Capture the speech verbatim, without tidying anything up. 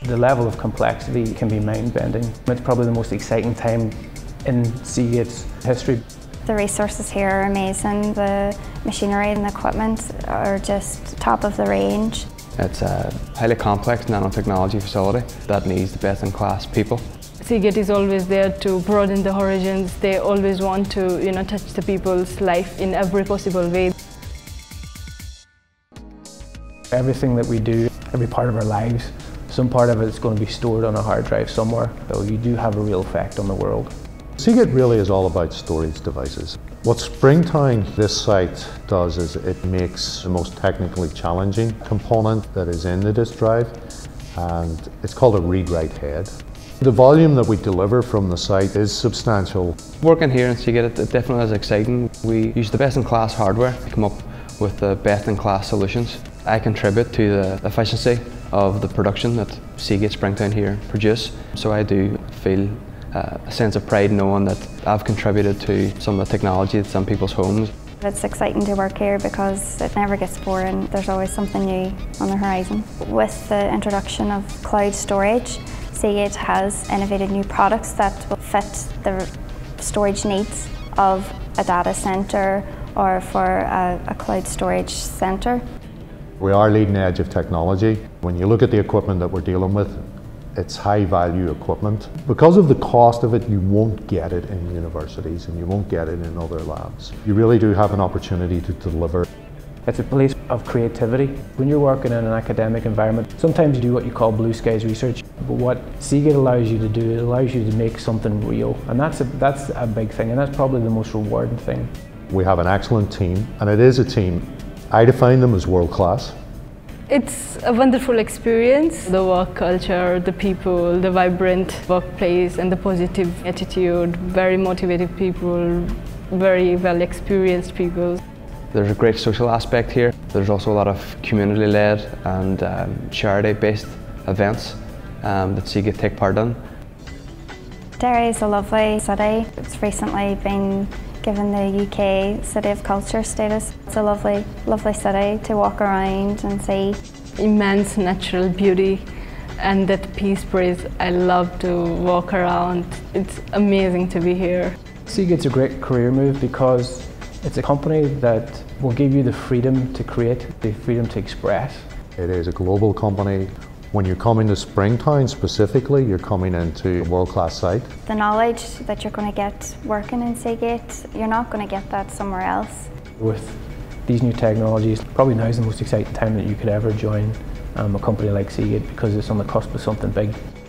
The level of complexity can be mind-bending. It's probably the most exciting time in Seagate's history. The resources here are amazing. The machinery and the equipment are just top of the range. It's a highly complex nanotechnology facility that needs the best-in-class people. Seagate is always there to broaden the horizons. They always want to, you know, touch the people's life in every possible way. Everything that we do, every part of our lives, some part of it is going to be stored on a hard drive somewhere, so you do have a real effect on the world. Seagate really is all about storage devices. What Springtown, this site, does is it makes the most technically challenging component that is in the disk drive, and it's called a read-write head. The volume that we deliver from the site is substantial. Working here in Seagate, it definitely is exciting. We use the best-in-class hardware to come up with the best-in-class solutions. I contribute to the efficiency of the production that Seagate Springtown here produce, so I do feel uh, a sense of pride knowing that I've contributed to some of the technology that's in people's homes. It's exciting to work here because it never gets boring. There's always something new on the horizon. With the introduction of cloud storage, Seagate has innovated new products that will fit the storage needs of a data centre or for a, a cloud storage centre. We are leading edge of technology. When you look at the equipment that we're dealing with, it's high value equipment. Because of the cost of it, you won't get it in universities and you won't get it in other labs. You really do have an opportunity to deliver. It's a place of creativity. When you're working in an academic environment, sometimes you do what you call blue skies research, but what Seagate allows you to do, it allows you to make something real, and that's a, that's a big thing, and that's probably the most rewarding thing. We have an excellent team, and it is a team. I define them as world class. It's a wonderful experience. The work culture, the people, the vibrant workplace and the positive attitude, very motivated people, very well experienced people. There's a great social aspect here. There's also a lot of community-led and um, charity-based events um, that Seagate take part in. Derry is a lovely city. It's recently been given the U K City of Culture status. It's a lovely, lovely city to walk around and see. Immense natural beauty and that peace breeze. I love to walk around. It's amazing to be here. Seagate's a great career move because it's a company that will give you the freedom to create, the freedom to express. It is a global company. When you're coming to Springtown specifically, you're coming into a world-class site. The knowledge that you're going to get working in Seagate, you're not going to get that somewhere else. With these new technologies, probably now is the most exciting time that you could ever join um, a company like Seagate because it's on the cusp of something big.